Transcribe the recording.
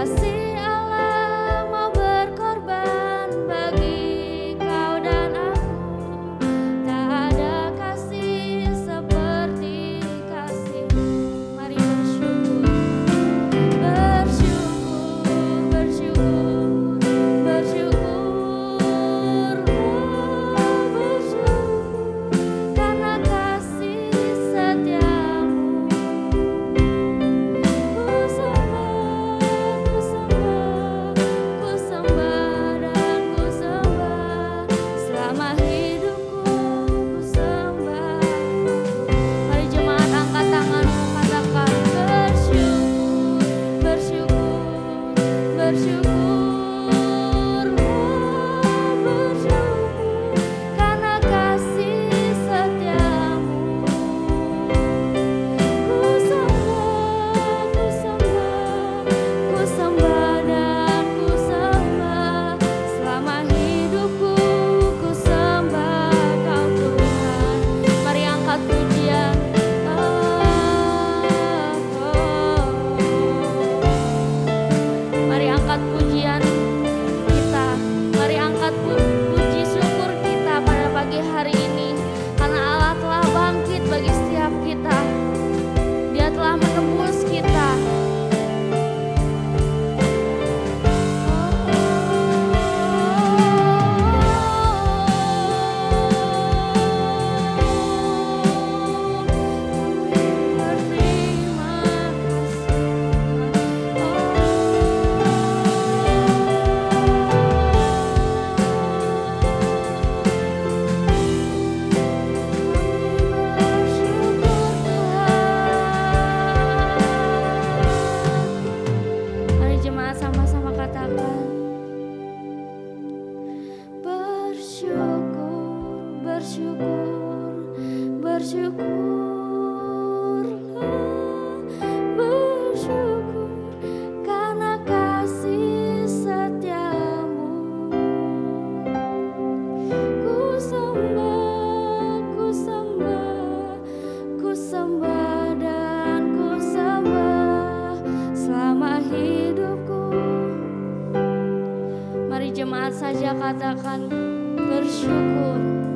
kasih Allah mau berkorban bagi kau dan aku. Tak ada kasih seperti kasih. Mari bersyukur, bersyukur, bersyukur, bersyukur, bersyukur karena kasih setiamu. Ku sembah, ku sembah, ku sembah dan ku sembah selama hidupku, ku sembah. Mari jemaat angkat tanganmu, katakan bersyukur, bersyukur, bersyukur, bersyukur karena kasih setiamu. Ku sembah, ku sembah, ku sembah dan ku sembah selama hidupku, ku sembah kau Tuhan. Mari angkat pujian. Mari angkat pujian kita. Mari angkat puji syukur kita pada pagi hari ini. Karena Allah telah bangkit bagi setiap kita. Dia telah menembus kita. Berterima Mari jemaat sama-sama katakan bersyukur, bersyukur, bersyukur, bersyukur karena kasih setiamu. Ku sembah, ku sembah, ku sembah dan ku sembah selama hidupku. Mari jemaat saja katakan bersyukur.